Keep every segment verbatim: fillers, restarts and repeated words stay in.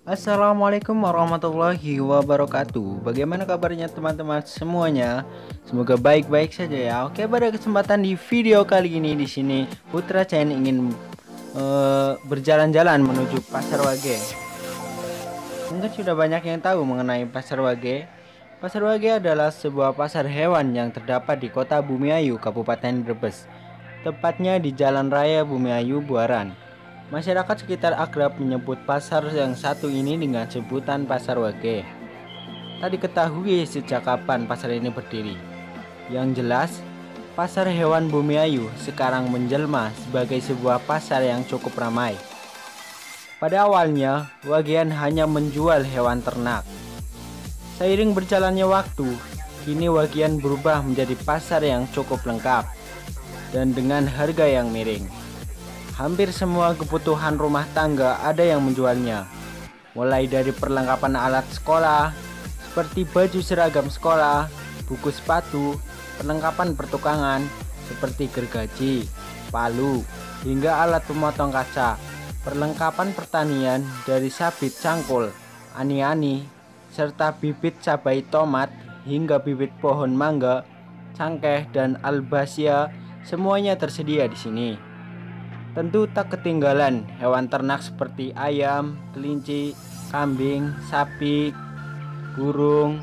Assalamualaikum warahmatullahi wabarakatuh. Bagaimana kabarnya teman-teman semuanya? Semoga baik-baik saja ya. Oke, pada kesempatan di video kali ini di sini Putra Chain ingin uh, berjalan-jalan menuju Pasar Wage. Mungkin sudah banyak yang tahu mengenai Pasar Wage. Pasar Wage adalah sebuah pasar hewan yang terdapat di Kota Bumiayu, Kabupaten Brebes. Tepatnya di Jalan Raya Bumiayu, Buaran. Masyarakat sekitar akrab menyebut pasar yang satu ini dengan sebutan Pasar Wage. Tak diketahui sejak kapan pasar ini berdiri. Yang jelas, pasar hewan Bumiayu sekarang menjelma sebagai sebuah pasar yang cukup ramai. Pada awalnya, Wagean hanya menjual hewan ternak. Seiring berjalannya waktu, kini Wagean berubah menjadi pasar yang cukup lengkap dan dengan harga yang miring. Hampir semua kebutuhan rumah tangga ada yang menjualnya, mulai dari perlengkapan alat sekolah seperti baju seragam sekolah, buku sepatu, perlengkapan pertukangan seperti gergaji, palu, hingga alat pemotong kaca, perlengkapan pertanian dari sabit cangkul, ani-ani, serta bibit cabai tomat hingga bibit pohon mangga, cangkeh, dan albasia, semuanya tersedia di sini. Tentu tak ketinggalan hewan ternak seperti ayam, kelinci, kambing, sapi, burung,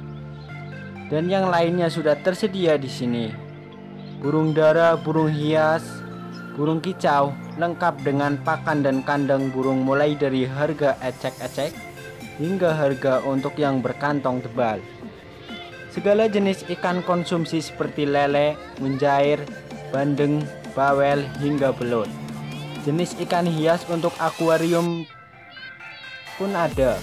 dan yang lainnya sudah tersedia di sini. Burung dara, burung hias, burung kicau, lengkap dengan pakan dan kandang burung mulai dari harga ecek-ecek hingga harga untuk yang berkantong tebal. Segala jenis ikan konsumsi seperti lele, mujair, bandeng, bawel, hingga belut. Jenis ikan hias untuk akuarium pun ada.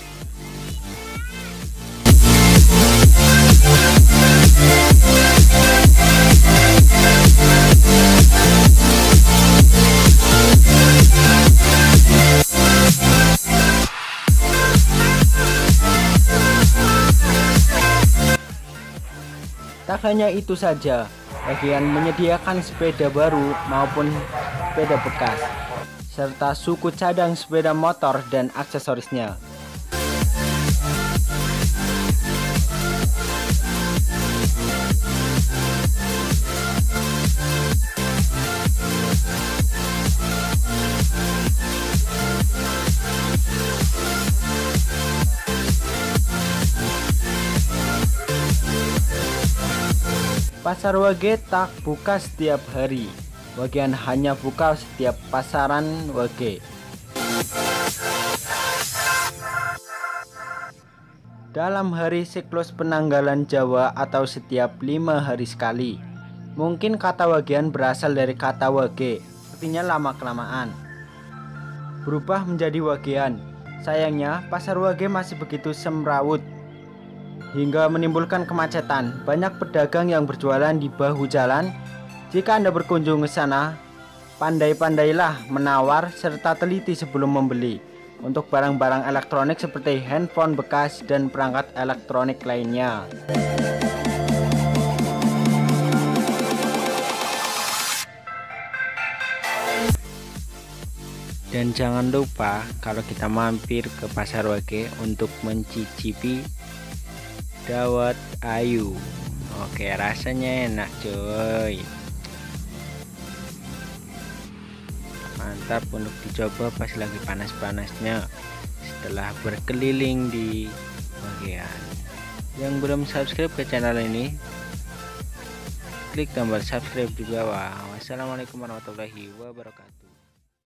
Tak hanya itu saja, Wagean menyediakan sepeda baru maupun sepeda bekas, serta suku cadang sepeda motor dan aksesorisnya. Pasar Wage tak buka setiap hari. Wagean hanya buka setiap pasaran Wage. Dalam hari siklus penanggalan Jawa atau setiap lima hari sekali. Mungkin kata Wagean berasal dari kata Wage, artinya lama-kelamaan berubah menjadi Wagean. Sayangnya pasar Wage masih begitu semrawut hingga menimbulkan kemacetan. Banyak pedagang yang berjualan di bahu jalan. Jika Anda berkunjung ke sana, pandai-pandailah menawar serta teliti sebelum membeli untuk barang-barang elektronik seperti handphone bekas dan perangkat elektronik lainnya. Dan jangan lupa kalau kita mampir ke Pasar Wage untuk mencicipi dawet ayu. Oke, rasanya enak coy. Mantap untuk dicoba pas lagi panas-panasnya setelah berkeliling di Wagean. Yang belum subscribe ke channel ini, klik tombol subscribe di bawah. Wassalamualaikum warahmatullahi wabarakatuh.